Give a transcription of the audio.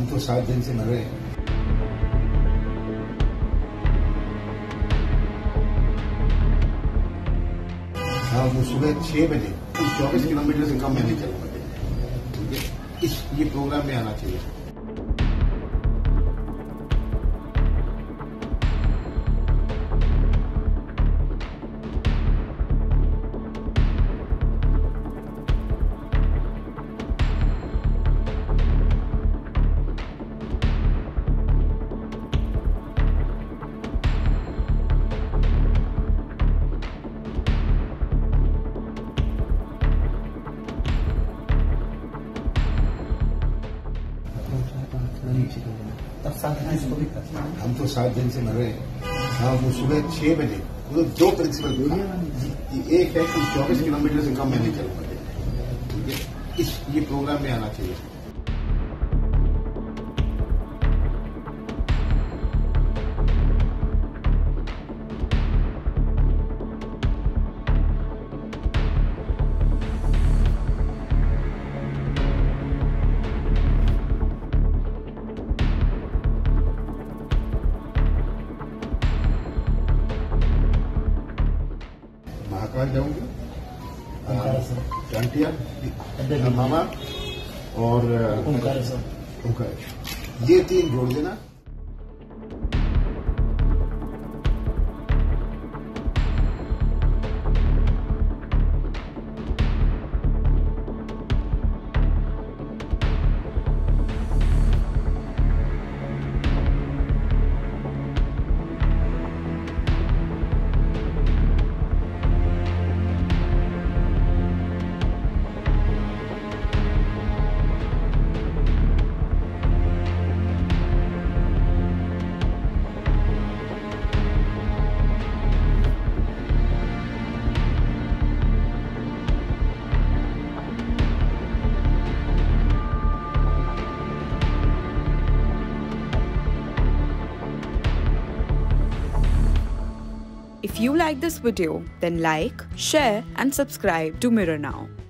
हम तो 7 दिन से मर रहे हैं। हाँ, वो सुबह 6 बजे 24 किलोमीटर से कम मैं नहीं चलूंगा। ठीक है, ये प्रोग्राम में आना चाहिए। हम तो 7 दिन से मर रहे हैं। हाँ, वो सुबह 6 बजे वो 2 प्रिंसिपल एक है कि 24 किलोमीटर से कम मैं नहीं चलूंगा। ठीक है, ये प्रोग्राम में आना चाहिए। महाकाल जाऊंगी, जांटिया, मामा और ओंकार, ये 3 जोड़ देना। If you like this video, then like, share and subscribe to Mirror Now.